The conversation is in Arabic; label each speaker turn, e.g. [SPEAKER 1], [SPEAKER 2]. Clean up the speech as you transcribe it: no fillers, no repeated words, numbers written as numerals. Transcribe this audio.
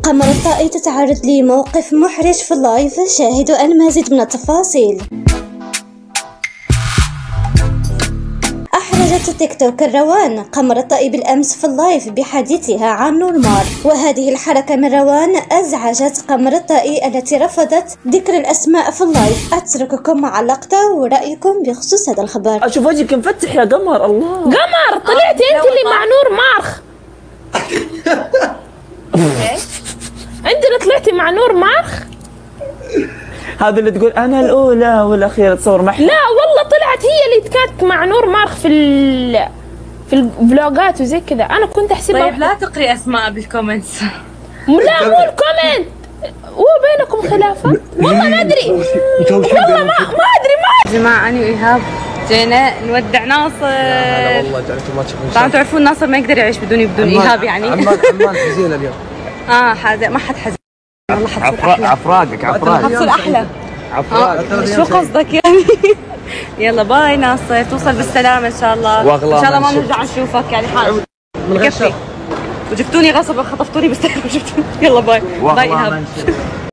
[SPEAKER 1] قمر الطائي تتعرض لموقف محرج في اللايف، شاهدوا المزيد من التفاصيل. أحرجت تيك توك روان قمر الطائي بالأمس في اللايف بحديثها عن نور مار، وهذه الحركة من روان أزعجت قمر الطائي التي رفضت ذكر الأسماء في اللايف. أترككم مع اللقطة ورأيكم بخصوص هذا الخبر.
[SPEAKER 2] أشوف وجهك مفتح يا قمر. الله
[SPEAKER 3] قمر طلعتي أنت اللي مع نور مارخ. أنت اللي طلعتي مع نور مارخ.
[SPEAKER 2] هذا اللي تقول أنا الأولى والأخيرة تصور معها.
[SPEAKER 3] لا والله طلعت هي اللي كانت مع نور مارخ في الفلوجات وزي كذا. أنا كنت أحسبها.
[SPEAKER 4] طيب لا تقري أسماء بالكومنتس.
[SPEAKER 3] لا مو الكومنت، هو بينكم خلافات. والله ما أدري، والله ما أدري.
[SPEAKER 4] يا جماعة أنا وإيهاب جينا نودع ناصر.
[SPEAKER 5] لا والله انتم ما تشوفون.
[SPEAKER 4] طبعا تعرفون ناصر ما يقدر يعيش بدون إيهاب يعني.
[SPEAKER 5] عمان حزينة اليوم.
[SPEAKER 4] حزين. ما حد حزين والله. حتصير أحلى.
[SPEAKER 5] عفراقك
[SPEAKER 4] حتصير أحلى. شو قصدك يعني؟ يلا باي ناصر، توصل بالسلامة إن شاء الله. إن شاء الله ما نرجع نشوفك يعني حال. بكفي. وجبتوني غصب، خطفتوني بالسلامة. يلا باي. باي إيهاب.